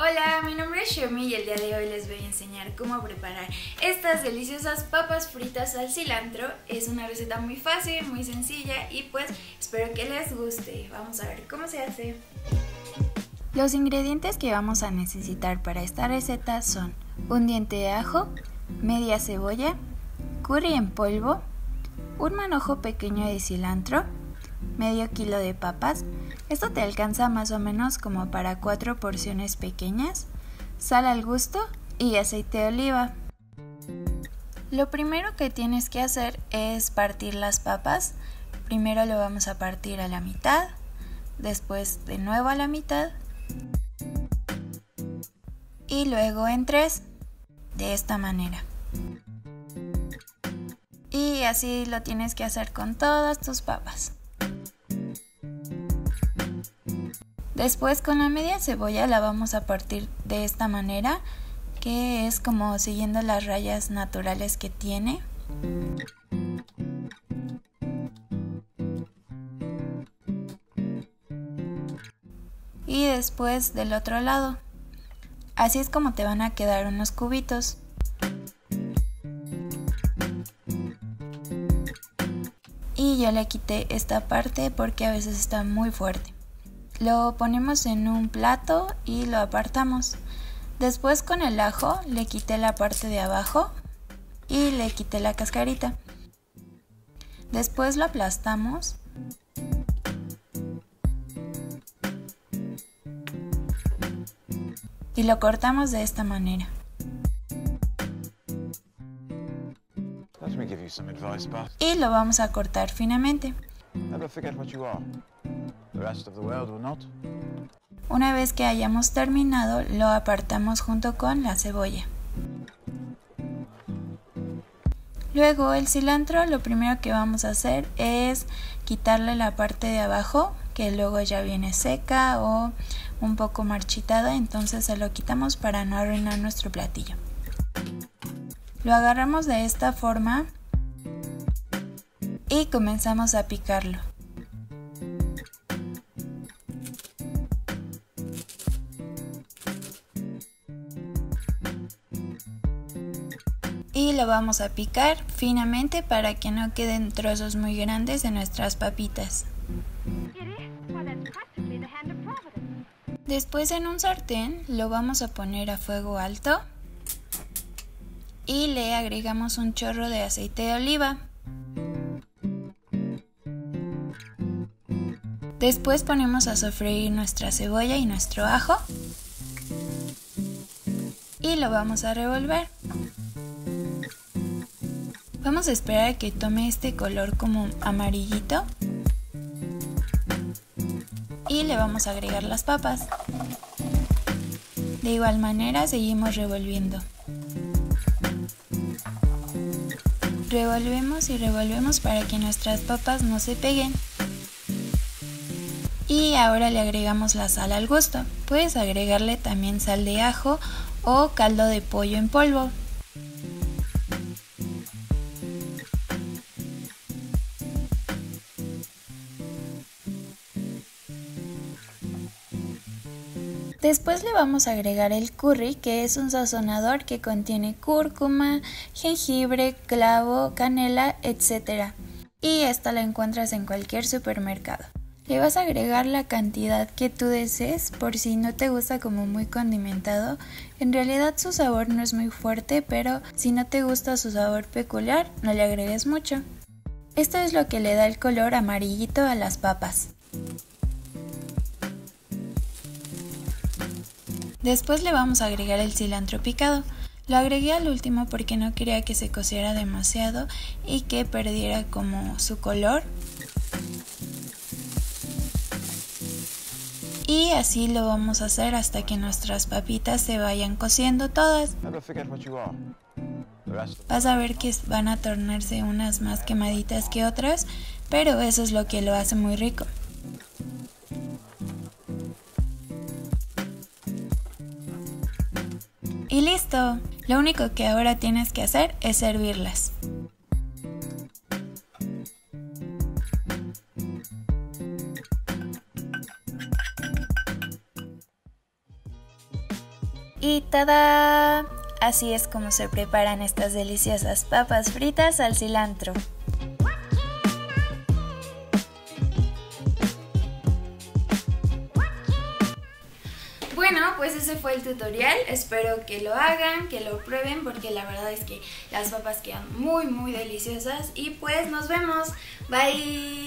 Hola, mi nombre es Xiaomi y el día de hoy les voy a enseñar cómo preparar estas deliciosas papas fritas al cilantro. Es una receta muy fácil, muy sencilla y pues espero que les guste. Vamos a ver cómo se hace. Los ingredientes que vamos a necesitar para esta receta son un diente de ajo, media cebolla, curry en polvo, un manojo pequeño de cilantro, medio kilo de papas. Esto te alcanza más o menos como para 4 porciones pequeñas, sal al gusto y aceite de oliva. Lo primero que tienes que hacer es partir las papas. Primero lo vamos a partir a la mitad, después de nuevo a la mitad y luego en 3, de esta manera. Y así lo tienes que hacer con todas tus papas. Después con la media cebolla la vamos a partir de esta manera, que es como siguiendo las rayas naturales que tiene. Y después del otro lado. Así es como te van a quedar unos cubitos. Y yo le quité esta parte porque a veces está muy fuerte. Lo ponemos en un plato y lo apartamos. Después con el ajo le quité la parte de abajo y le quité la cascarita. Después lo aplastamos. Y lo cortamos de esta manera. Y lo vamos a cortar finamente. Una vez que hayamos terminado, lo apartamos junto con la cebolla. Luego el cilantro, lo primero que vamos a hacer es quitarle la parte de abajo, que luego ya viene seca o un poco marchitada, entonces se lo quitamos para no arruinar nuestro platillo. Lo agarramos de esta forma y comenzamos a picarlo. Y lo vamos a picar finamente para que no queden trozos muy grandes de nuestras papitas. Después en un sartén lo vamos a poner a fuego alto y le agregamos un chorro de aceite de oliva. Después ponemos a sofreír nuestra cebolla y nuestro ajo y lo vamos a revolver. Vamos a esperar a que tome este color como amarillito y le vamos a agregar las papas. De igual manera seguimos revolviendo. Revolvemos y revolvemos para que nuestras papas no se peguen. Y ahora le agregamos la sal al gusto. Puedes agregarle también sal de ajo o caldo de pollo en polvo. Después le vamos a agregar el curry, que es un sazonador que contiene cúrcuma, jengibre, clavo, canela, etc. Y esta la encuentras en cualquier supermercado. Le vas a agregar la cantidad que tú desees por si no te gusta como muy condimentado. En realidad su sabor no es muy fuerte, pero si no te gusta su sabor peculiar, no le agregues mucho. Esto es lo que le da el color amarillito a las papas. Después le vamos a agregar el cilantro picado. Lo agregué al último porque no quería que se cociera demasiado y que perdiera como su color. Y así lo vamos a hacer hasta que nuestras papitas se vayan cociendo todas. Vas a ver que van a tornarse unas más quemaditas que otras, pero eso es lo que lo hace muy rico. Y listo, lo único que ahora tienes que hacer es servirlas. Y ¡tada! Así es como se preparan estas deliciosas papas fritas al cilantro. Bueno, pues ese fue el tutorial, espero que lo hagan, que lo prueben porque la verdad es que las papas quedan muy deliciosas y pues nos vemos, bye.